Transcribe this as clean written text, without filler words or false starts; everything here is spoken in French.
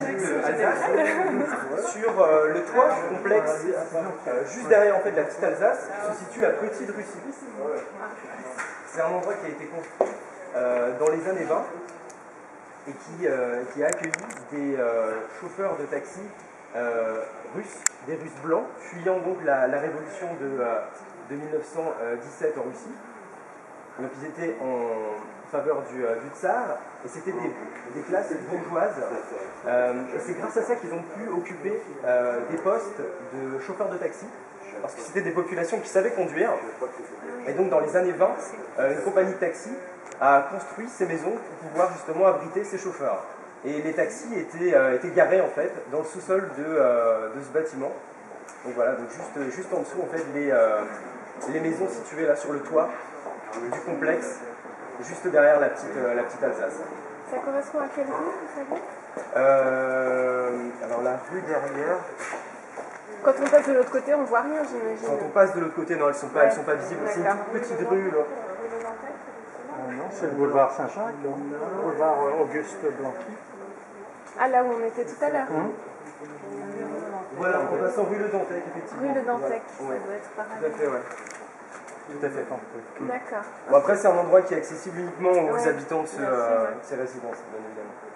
Alsace. Sur le toit du complexe, juste derrière en fait la petite Alsace, se situe la petite Russie. C'est un endroit qui a été construit dans les années 20 et qui a accueilli des chauffeurs de taxi russes, des Russes blancs, fuyant donc la révolution de 1917 en Russie. Donc ils étaient en faveur du tsar, et c'était des classes bourgeoises. Et c'est grâce à ça qu'ils ont pu occuper des postes de chauffeurs de taxi, parce que c'était des populations qui savaient conduire. Et donc dans les années 20, une compagnie de taxi a construit ces maisons pour pouvoir justement abriter ces chauffeurs. Et les taxis étaient garés en fait dans le sous-sol de ce bâtiment. Donc voilà, donc juste en dessous en fait les maisons situées là sur le toit du complexe, juste derrière la petite Alsace. Ça correspond à quelle rue, vous savez? Alors la rue derrière... Quand on passe de l'autre côté, on voit rien, j'imagine. Quand on passe de l'autre côté, non, elles sont pas visibles. C'est une toute petite rue là. Non, c'est le boulevard Saint-Jacques, le boulevard Auguste Blanqui. Ah, là où on était tout à l'heure. Voilà, on passe en rue Le Dantec, effectivement. Rue Le Dantec, voilà. ça doit être par Tout à fait, ouais. Tout à fait. D'accord. Bon, après, c'est un endroit qui est accessible uniquement aux habitants de ces résidences, bien évidemment.